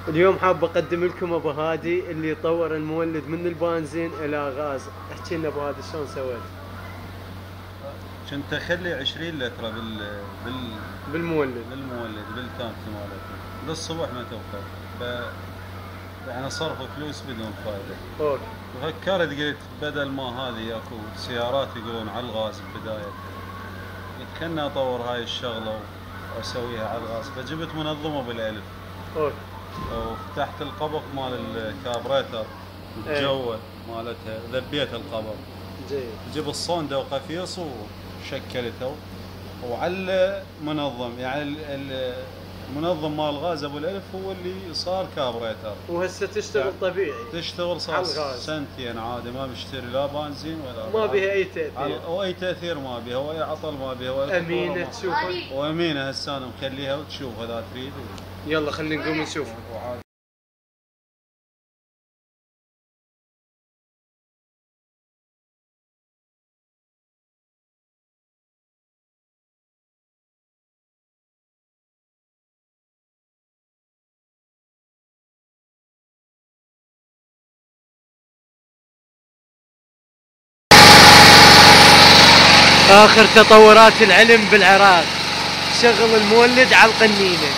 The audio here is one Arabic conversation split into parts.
اليوم حاب اقدم لكم ابوهادي اللي طور المولد من البنزين الى غاز. احكي لنا ابوهادي شلون سويت؟ كنت اخلي 20 لتر بالمولد بالتانك مالتي للصبح ما توفر، يعني صرف فلوس بدون فائده. اوكي. فكرت قلت بدل ما هذه اكو سيارات يقولون على الغاز بدايه، قلت خلني اطور هاي الشغله واسويها على الغاز، فجبت منظمه بالالف. اوكي. وفتحت القبض مال الكابريتر الجوه مالتها، ذبيت القبض. جيد. جيب الصونده وقفيص وشكلته وعلى منظم، يعني المنظم مال الغاز ابو الالف هو اللي صار كابريتر. وهسه تشتغل طبيعي؟ تشتغل صار سنتين عادي، ما بشتري لا بنزين ولا ما بها اي تاثير، او اي تاثير ما بها، واي عطل ما بها، ولا امينه تشوفها وامينه. هسه انا مخليها وتشوف اذا تريد. يلا خلينا نقوم نشوف. آخر تطورات العلم بالعراق، شغل المولد على القنينة.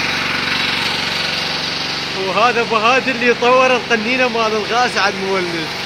وهذا ابوهادي اللي طور القنينه مال الغاز على المولد.